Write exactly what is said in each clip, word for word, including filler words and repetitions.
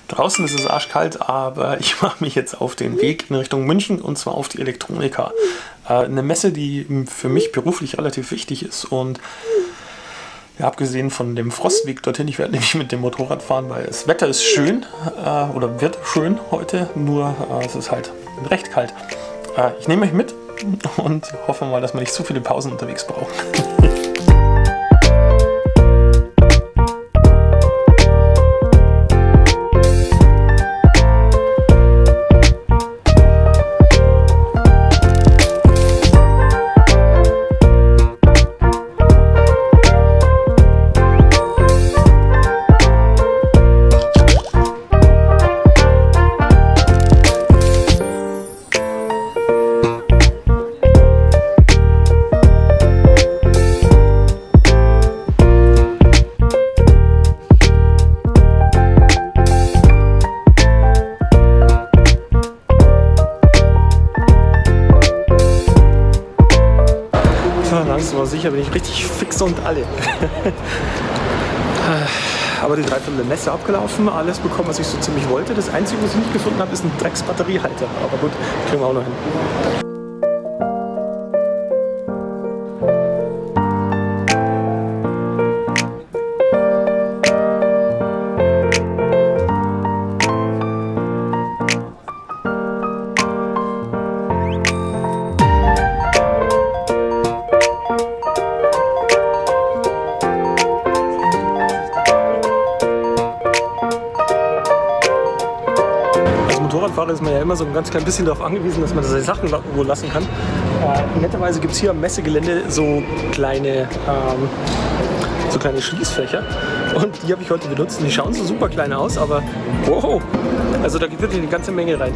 Draußen ist es arschkalt, aber ich mache mich jetzt auf den Weg in Richtung München und zwar auf die Electronica. Äh, eine Messe, die für mich beruflich relativ wichtig ist und ja, abgesehen von dem Frostweg dorthin, ich werde nämlich mit dem Motorrad fahren, weil das Wetter ist schön äh, oder wird schön heute, nur äh, es ist halt recht kalt. Äh, ich nehme euch mit und hoffe mal, dass wir nicht zu viele Pausen unterwegs brauchen. Langsam sicher bin ich richtig fix und alle. Aber die dreiviertel Messe abgelaufen, alles bekommen, was ich so ziemlich wollte. Das Einzige, was ich nicht gefunden habe, ist ein Drecksbatteriehalter. Aber gut, kriegen wir auch noch hin. Motorradfahrer ist man ja immer so ein ganz klein bisschen darauf angewiesen, dass man seine Sachen irgendwo lassen kann. Äh, netterweise gibt es hier am Messegelände so kleine, ähm, so kleine Schließfächer und die habe ich heute benutzt. Die schauen so super klein aus, aber wow, also da geht wirklich eine ganze Menge rein.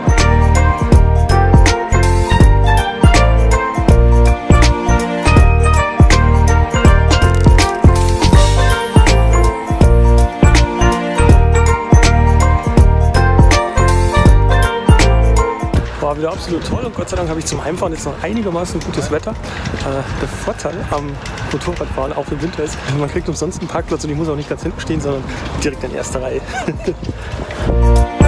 War wieder absolut toll und Gott sei Dank habe ich zum Heimfahren jetzt noch einigermaßen gutes Wetter. Äh, der Vorteil am Motorradfahren, auch im Winter, ist, man kriegt umsonst einen Parkplatz und ich muss auch nicht ganz hinten stehen, sondern direkt in erster Reihe.